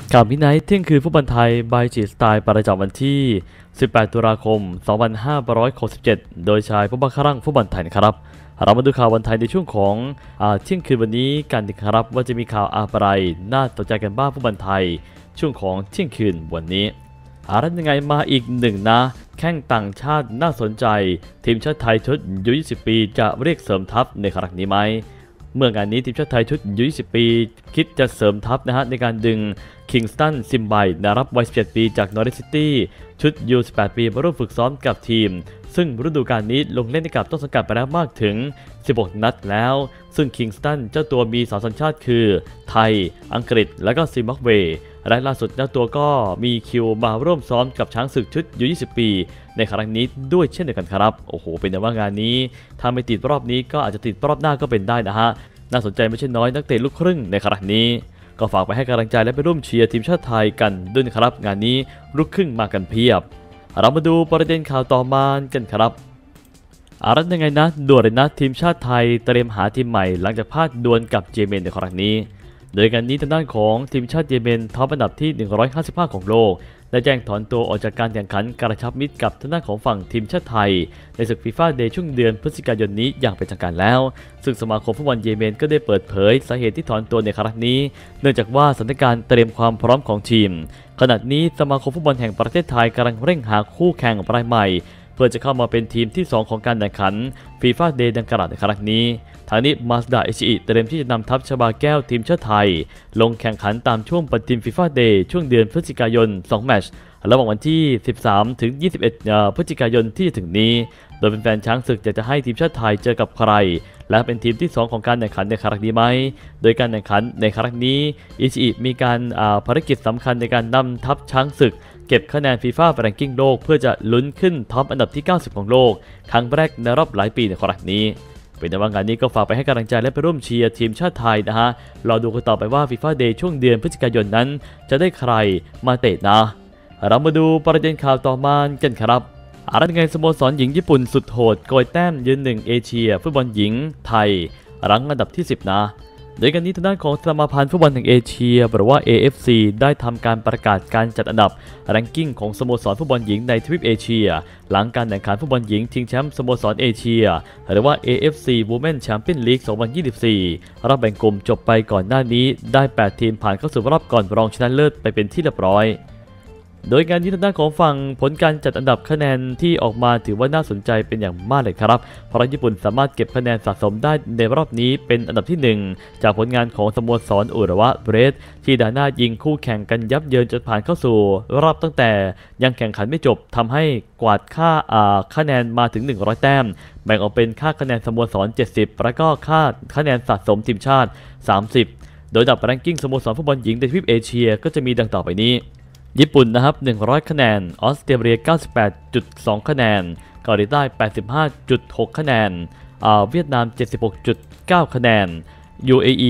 ข่าวมิดไนท์เที่ยงคืนฟุตบอลไทยบายจีสไตล์ประจำวันที่ 18 ตุลาคม 2567 โดยชายผู้บังคับฟุตบอลไทยนะครับเรามาดูข่าววันไทยในช่วงของเที่ยงคืนวันนี้กันนะครับว่าจะมีข่าวอะไรน่าสนใจกันบ้างฟุตบอลไทยช่วงของเที่ยงคืนวันนี้อะไรยังไงมาอีกหนึ่งนะแข้งต่างชาติน่าสนใจทีมชาติไทยชุดอายุ 20 ปีจะเรียกเสริมทัพในครั้งนี้ไหมเมื่องานนี้ทีมชาติไทยชุดอายุ 20 ปีคิดจะเสริมทัพนะฮะในการดึงคิงสตันซิมไบนารับวัย 17 ปีจากนอริสซิตี้ชุดยู 18 ปีมาร่วมฝึกซ้อมกับทีมซึ่งฤดูกาลนี้ลงเล่นให้กับต้นสังกัดไปแล้วมากถึง 16 นัดแล้วซึ่งคิงสตันเจ้าตัวมี2 สัญชาติคือไทยอังกฤษและก็ซิมบับเวและล่าสุดเจ้าตัวก็มีคิวมาร่วมซ้อมกับช้างศึกชุดยู 20 ปีในครั้งนี้ด้วยเช่นเดียวกันครับโอ้โหเป็นแต่ว่างานนี้ถ้าไม่ติดรอบนี้ก็อาจจะติดรอบหน้าก็เป็นได้นะฮะน่าสนใจไม่ใช่น้อยนักเตะลูกครึ่งในครั้งนี้ก็ฝากไปให้กำลังใจและไปร่วมเชียร์ทีมชาติไทยกันด้วยนะครับงานนี้ลูกครึ่งมากันเพียบเรามาดูประเด็นข่าวต่อมากันครับอะไรยังไงนะด่วนเลยนะทีมชาติไทยเตรียมหาทีมใหม่หลังจากพลาดดวลกับเยเมนในครั้งนี้โดยการนี้ทางด้านของทีมชาติเยเมนท็อปอันดับที่ 155 ของโลกได้แจ้งถอนตัวออกจากการแข่งขันกระชับมิตรกับทางด้านของฝั่งทีมชาติไทยในศึกฟีฟ่าเดย์ช่วงเดือนพฤศจิกายนนี้อย่างเป็นทางการแล้วซึ่งสมาคมฟุตบอลเยเมนก็ได้เปิดเผยสาเหตุที่ถอนตัวในครั้งนี้เนื่องจากว่าสถานการณ์เตรียมความพร้อมของทีมขณะนี้สมาคมฟุตบอลแห่งประเทศไทยกำลังเร่งหาคู่แข่งรายใหม่เพื่อจะเข้ามาเป็นทีมที่ 2 ของการแข่งขันฟีฟ่าเดย์ดังกล่าวในครั้งนี้ทางนี้มาสดาอิชิอิเตรียมที่จะนำทัพชบาแก้วทีมชาติไทยลงแข่งขันตามช่วงปฏิทินฟีฟ่าเดย์ช่วงเดือนพฤศจิกายน2 แมตช์ระหว่างวันที่ 13 ถึง 21 พฤศจิกายนที่จะถึงนี้โดยเป็นแฟนช้างศึกจะให้ทีมชาติไทยเจอกับใครและเป็นทีมที่ 2 ของการแข่งขันในครั้งนี้ไหมโดยการแข่งขันในครั้งนี้อิชิอิมีการภารกิจสำคัญในการนำทัพช้างศึกเก็บคะแนนฟีฟ่าแรงกิ้งโลกเพื่อจะลุ้นขึ้นท็อปอันดับที่ 90 ของโลกครั้งแรกในรอบหลายปีในครั้งนี้เป็นแต่ว่างานนี้ก็ฝากไปให้กำลังใจและไปร่วมเชียร์ทีมชาติไทยนะฮะรอดูกันต่อไปว่าฟีฟ่าเดย์ช่วงเดือนพฤศจิกายนนั้นจะได้ใครมาเตะนะเรามาดูประเด็นข่าวต่อมากันครับอะไรยังไงสโมสรหญิงญี่ปุ่นสุดโหดโกยแต้มยืนหนึ่งเอเชียฟุตบอลหญิงไทยรั้งอันดับที่ 10 นะโดยการนี้ทางด้านของสมาพันธ์ฟุตบอลแห่งเอเชียหรือว่า AFC ได้ทำการประกาศการจัดอันดับแรงกิ้งของสโมสรฟุตบอลหญิงในทวีปเอเชียหลังการแข่งขันฟุตบอลหญิงชิงแชมป์สโมสรเอเชียหรือว่า AFC Women Champions League 2024 รอบแบ่งกลุ่มจบไปก่อนหน้านี้ได้ 8 ทีมผ่านเข้าสู่รอบก่อนรองชนะเลิศไปเป็นที่เรียบร้อยโดยการที่ทางด้านของฝั่งผลการจัดอันดับคะแนนที่ออกมาถือว่าน่าสนใจเป็นอย่างมากเลยครับเพราะญี่ปุ่นสามารถเก็บคะแนนสะสมได้ในรอบนี้เป็นอันดับที่ 1จากผลงานของสโมสรอุระวะเบรสที่ด่าหน้ายิงคู่แข่งกันยับเยินจนผ่านเข้าสู่รอบตั้งแต่ยังแข่งขันไม่จบทำให้กวาดค่าคะแนนมาถึง100 แต้มแบ่งออกเป็นค่าคะแนนสโมสร70แล้วก็ค่าคะแนนสะสมทีมชาติ30โดยอันดับแรงกิ้งสโมสรฟุตบอลหญิงในทวีปเอเชียก็จะมีดังต่อไปนี้ญี่ปุ่นนะครับ100 คะแนนออสเตรเลีย 98.2 คะแนนเกาหลีใต้ 85.6 คะแนนเวียดนาม 76.9 คะแนน UAE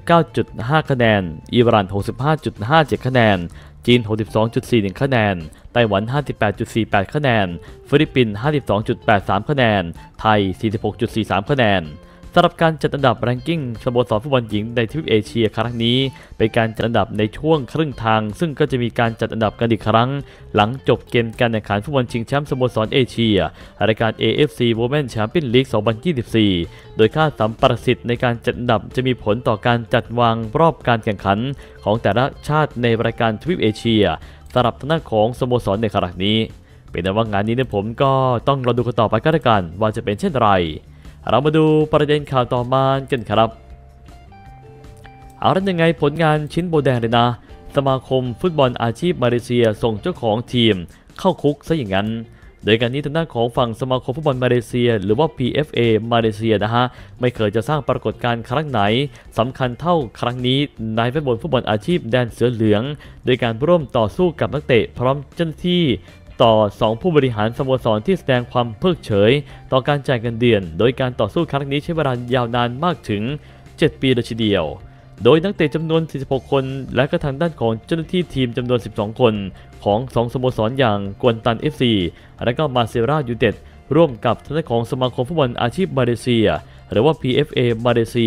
69.5 คะแนนอิหร่าน 65.57 คะแนนจีน 62.41 คะแนนไต้หวัน 58.48 คะแนนฟิลิปปินส์ 52.83 คะแนนไทย 46.43 คะแนนสำหรับการจัดอันดับแรงกิ้งสโมสรฟุตบอลหญิงในทวีปเอเชียครั้งนี้เป็นการจัดอันดับในช่วงครึ่งทางซึ่งก็จะมีการจัดอันดับกันอีกครั้งหลังจบเกมการแข่งขันฟุตบอลชิงแชมป์สโมสรเอเชียรายการ AFC Women Champions League 2024 โดยค่าสัมประสิทธิ์ในการจัดอันดับจะมีผลต่อการจัดวางรอบการแข่งขันของแต่ละชาติในรายการทวีปเอเชียสำหรับทางด้านของสโมสรในครั้งนี้เป็นแต่ว่างานนี้ผมก็ต้องรอดูกันต่อไปก็แล้วกันว่าจะเป็นเช่นไรเรามาดูประเด็นข่าวต่อมากันครับเอาละยังไงผลงานชิ้นโบแดงเลยนะสมาคมฟุตบอลอาชีพมาเลเซียส่งเจ้าของทีมเข้าคุกซะอย่างนั้นโดยการนี้ทางด้านของฝั่งสมาคมฟุตบอลมาเลเซียหรือว่า PFA มาเลเซียนะฮะไม่เคยจะสร้างปรากฏการณ์ครั้งไหนสำคัญเท่าครั้งนี้ในเว็บบนฟุตบอลอาชีพแดนเสือเหลืองโดยการร่วมต่อสู้กับนักเตะพร้อมเจ้าหน้าที่ต่อ2ผู้บริหารสโมสรที่แสดงความเพิกเฉยต่อการจ่ายเงินเดือนโดยการต่อสู้ครั้งนี้ใช้เวลายาวนานมากถึง7 ปีเลยทีเดียวโดยนักเตะจำนวน46 คนและก็ทางด้านของเจ้าหน้าที่ทีมจำนวน12 คนของ2สโมสรอย่างกวนตัน FC และก็มาเซรายูไนเต็ดร่วมกับทางด้านของสมาคมฟุตบอลอาชีพมาเลเซียหรือว่า PFA มาเลเซีย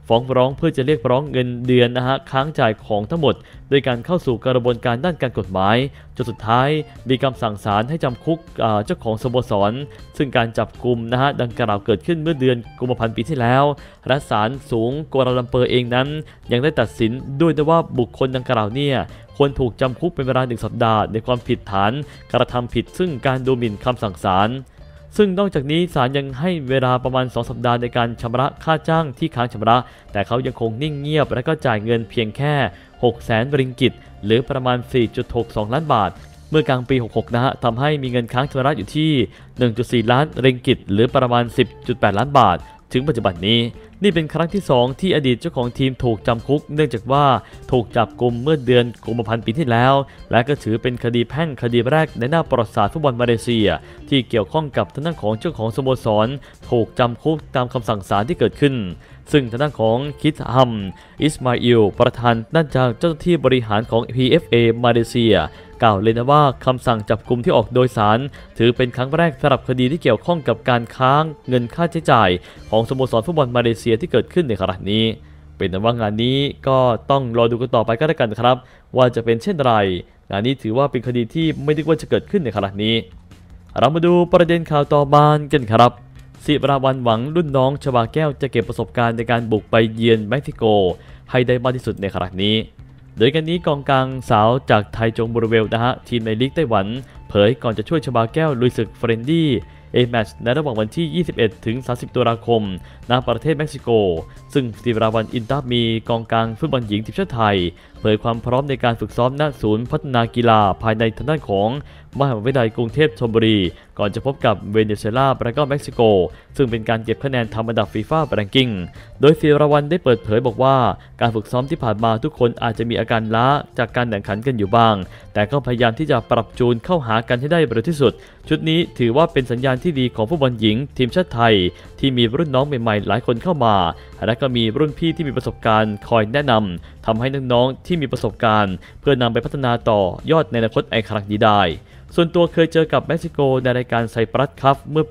ฟ้องร้องเพื่อจะเรียกร้องเงินเดือนค้างจ่ายของทั้งหมดโดยการเข้าสู่กระบวนการด้านการกฎหมายจนสุดท้ายมีคำสั่งศาลให้จำคุกเจ้าของสโมสรซึ่งการจับกุมดังกล่าวเกิดขึ้นเมื่อเดือนกุมภาพันธ์ปีที่แล้วและศาลสูงกัวลาลัมเปอร์เองนั้นยังได้ตัดสินด้วยว่าบุคคลดังกล่าวเนี่ยควรถูกจำคุกเป็นเวลา1 สัปดาห์ในความผิดฐานกระทำผิดซึ่งการดูหมิ่นคำสั่งศาลซึ่งนอกจากนี้ศาลยังให้เวลาประมาณ2 สัปดาห์ในการชำระค่าจ้างที่ค้างชำระแต่เขายังคงนิ่งเงียบและก็จ่ายเงินเพียงแค่600,000 ริงกิตหรือประมาณ 4.62 ล้านบาทเมื่อกลางปี 66ทำให้มีเงินค้างชำระอยู่ที่ 1.4 ล้านริงกิตหรือประมาณ 10.8 ล้านบาทถึงปัจจุบันนี้นี่เป็นครั้งที่2ที่อดีตเจ้าของทีมถูกจำคุกเนื่องจากว่าถูกจับกุมเมื่อเดือนกุมภาพันธ์ปีที่แล้วและก็ถือเป็นคดีแพ่งคดีแรกในหน้าประวัติศาสตร์ฟุตบอลมาเลเซียที่เกี่ยวข้องกับทางด้านของเจ้าของสโมสรถูกจำคุกตามคำสั่งศาลที่เกิดขึ้นซึ่งทางด้านของคิดฮัมอิสมาอิลประธานด้านจากเจ้าหน้าที่บริหารของ PFA มาเลเซียกล่าวเลยนะว่าคำสั่งจับกุมที่ออกโดยศาลถือเป็นครั้งแรกสำหรับคดีที่เกี่ยวข้องกับการค้างเงินค่าใช้จ่ายของสโมสรฟุตบอลมาเลเซียที่เกิดขึ้นในขณะนี้เป็นแต่ว่างานนี้ก็ต้องรอดูกันต่อไปก็แล้วกันครับว่าจะเป็นเช่นไรงานนี้ถือว่าเป็นคดีที่ไม่นึกว่าจะเกิดขึ้นในขณะนี้เรามาดูประเด็นข่าวต่อมากันครับศิราวัลย์หวังรุ่นน้องชบาแก้วจะเก็บประสบการณ์ในการบุกไปเยือนเม็กซิโกให้ได้มากที่สุดในขณะนี้โดยกันนี้กองกลางสาวจากไทจงบูรเวลทีมในลีกไต้หวันเผยก่อนจะช่วยชบาแก้วลุยศึกเฟรนดี้แมตช์ในระหว่างวันที่ 21 ถึง 30 ตุลาคมณประเทศเม็กซิโกซึ่งศิราวัลย์อินตามีกองกลางฟุตบอลหญิงทีมชาติไทยเผยความพร้อมในการฝึกซ้อมณศูนย์พัฒนากีฬาภายในทางด้านของมหาวิทยาลัยกรุงเทพธนบุรีก่อนจะพบกับเวเนซุเอลาและก็เม็กซิโกซึ่งเป็นการเก็บคะแนนทำอันดับฟีฟ่าแรงกิ้งโดยศิราวัลย์ได้เปิดเผยบอกว่าการฝึกซ้อมที่ผ่านมาทุกคนอาจจะมีอาการล้าจากการแข่งขันกันอยู่บ้างแต่ก็พยายามที่จะปรับจูนเข้าหากันให้ได้เร็วที่สุดชุดนี้ถือว่าเป็นสัญญาณที่ดีของฟุตบอลหญิงทีมชาติไทยที่มีรุ่นน้องใหม่ๆหลายคนเข้ามาและก็มีรุ่นพี่ที่มีประสบการณ์คอยแนะนำทำให้น้องๆที่มีประสบการณ์เพื่อนำไปพัฒนาต่อยอดในอนาคตครั้งนี้ได้ส่วนตัวเคยเจอกับเม็กซิโกในรายการไซปรัสคัพเมื่อปี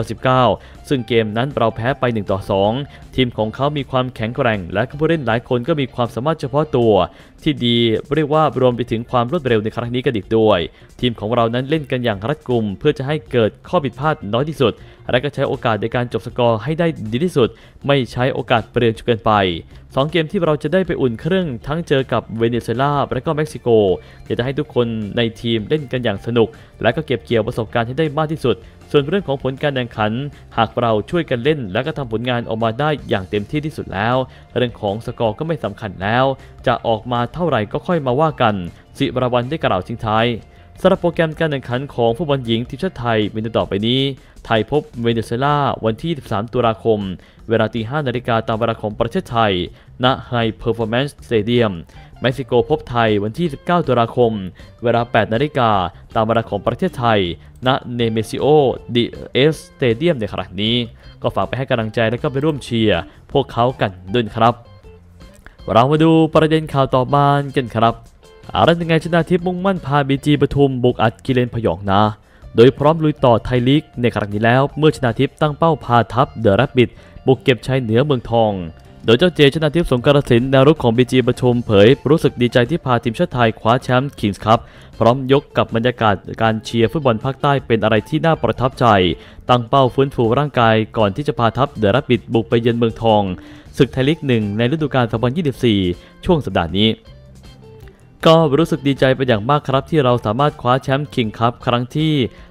2019 ซึ่งเกมนั้นเราแพ้ไป 1-2 ทีมของเขามีความแข็งแกร่งและผู้เล่นหลายคนก็มีความสามารถเฉพาะตัวที่ดีเรียกว่ารวมไปถึงความรวดเร็วในครั้งนี้กันอีกด้วยทีมของเรานั้นเล่นกันอย่างรัดกุมเพื่อจะให้เกิดข้อผิดพลาดน้อยที่สุดและก็ใช้โอกาสในการจบสกอร์ให้ได้ดีที่สุดไม่ใช้โอกาสเปลี่ยนจนเกินไป2 เกมที่เราจะได้ไปอุ่นเครื่องทั้งเจอกับเวเนซุเอลาและก็เม็กซิโกอยากจะให้ทุกคนในทีมเล่นกันอย่างสนุกและก็เก็บเกี่ยวประสบการณ์ให้ได้มากที่สุดส่วนเรื่องของผลการแข่งขันหากเราช่วยกันเล่นและก็ทำผลงานออกมาได้อย่างเต็มที่ที่สุดแล้วเรื่องของสกอร์ก็ไม่สำคัญแล้วจะออกมาเท่าไหร่ก็ค่อยมาว่ากันศิราวัลย์ได้กล่าวทิ้งท้ายสำหรับโปรแกรมการแข่งขันของฟุตบอลหญิงทีมชาติไทยมีดังต่อไปนี้ไทยพบเวเนซุเอลาวันที่ 13 ตุลาคมเวลา 5:00 นตามเวลาของประเทศไทยณ High Performance Stadium เม็กซิโกพบไทยวันที่ 19 ตุลาคมเวลา 8:00 นตามเวลาของประเทศไทยณ Nemesio de Es Stadium ในครั้งนี้ก็ฝากไปให้กำลังใจและก็ไปร่วมเชียร์พวกเขากันด้วยครับเรามาดูประเด็นข่าวต่อมากันครับรัตน์ไงชนาทิพย์มุ่งมั่นพาบีจีปทุมบุกอัดกิเลนพยองนาโดยพร้อมลุยต่อไทยลีกในครั้งนี้แล้วเมื่อชนาทิพย์ตั้งเป้าพาทัพเดอะแรบบิทบุกเก็บชัยเหนือเมืองทองโดยเจ้าเจชนาทิพย์สงกรสินแนวรุกของบีจีปทุมเผยรู้สึกดีใจที่พาทีมชาติไทยคว้าแชมป์คิงส์คัพพร้อมยกกับบรรยากาศการเชียร์ฟุตบอลภาคใต้เป็นอะไรที่น่าประทับใจตั้งเป้าฟื้นฟูร่างกายก่อนที่จะพาทัพเดอะแรบบิทบุกไปเยือนเมืองทองศึกไทยลีก1ในฤดูกาล 2024 ช่วงสัปดาห์นี้ก็รู้สึกดีใจเป็นอย่างมากครับที่เราสามารถคว้าแชมป์คิงส์คัพครั้งที่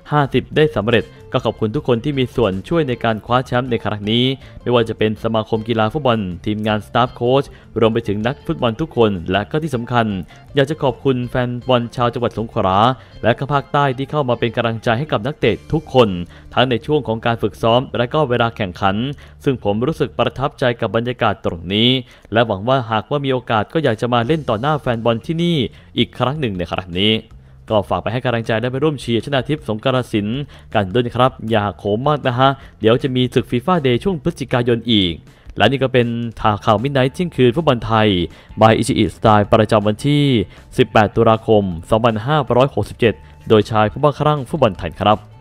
50 ได้สำเร็จก็ขอบคุณทุกคนที่มีส่วนช่วยในการคว้าแชมป์ในครั้งนี้ไม่ว่าจะเป็นสมาคมกีฬาฟุตบอลทีมงานสตาฟโค้ชรวมไปถึงนักฟุตบอลทุกคนและก็ที่สำคัญอยากจะขอบคุณแฟนบอลชาวจังหวัดสงขลาและก็ภาคใต้ที่เข้ามาเป็นกำลังใจให้กับนักเตะทุกคนทั้งในช่วงของการฝึกซ้อมและก็เวลาแข่งขันซึ่งผมรู้สึกประทับใจกับบรรยากาศตรงนี้และหวังว่าหากว่ามีโอกาสก็อยากจะมาเล่นต่อหน้าแฟนบอลที่นี่อีกครั้งหนึ่งในครั้งนี้ก็ฝากไปให้กำลังใจและไปร่วมเชียร์ชนาทิพย์สงกรสินกันด้วยนะครับอย่าโขมมากนะฮะเดี๋ยวจะมีศึกฟีฟ่าเดย์ช่วงพฤศจิกายนอีกและนี่ก็เป็นข่าวมิดไนท์เที่ยงคืนฟุตบอลไทยบายอิชิอิสไตล์ประจำวันที่ 18 ตุลาคม 2567 โดยชายผู้บ้าคลั่งฟุตบอลไทยครับ